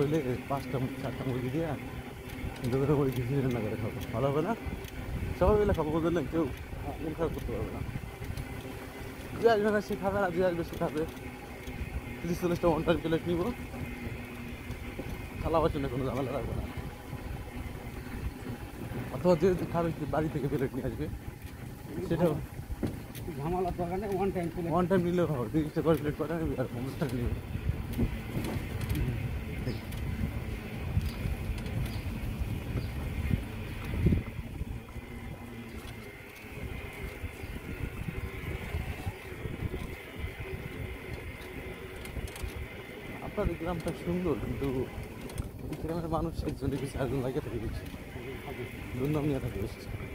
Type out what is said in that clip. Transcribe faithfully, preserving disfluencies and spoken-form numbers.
হইলে পাঁচটা চারটা মুরগি দিয়ে দুটো মুরগি দিয়ে রান্না করে খাবো, ভালো হবে না? সবাই মিলে খাবো, বুঝলেন? কেউ মন খারাপ করতে পারবে না। যে আসবে না সে খাবে না, যে আসবে সে খাবে। তিরিশ চল্লিশটা ওয়ান টাইম প্লেট নিবো, থালা বাসনে কোনো ঝামেলা রাখবো না। অথবা যে খাবে বাড়ি থেকে প্লেট নিয়ে আসবে, সেটাও ঝামেলার দরকার নেই, one time plate one time নিলেও খাবো। তিরিশটা করে প্লেট করে নিবি আর পঞ্চাশ টাকা নিবে। আপনাদের গ্রামটা সুন্দর, কিন্তু এই গ্রামের মানুষ একজনে কিছু একজন লাগে থাকে বেশি, দুর্নাম নিয়ে থাকে বেশি।